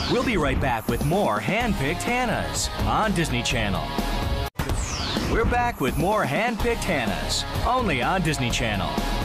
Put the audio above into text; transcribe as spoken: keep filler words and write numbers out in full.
We'll be right back with more Handpicked Hannahs on Disney Channel. We're back with more Handpicked Hannahs, only on Disney Channel.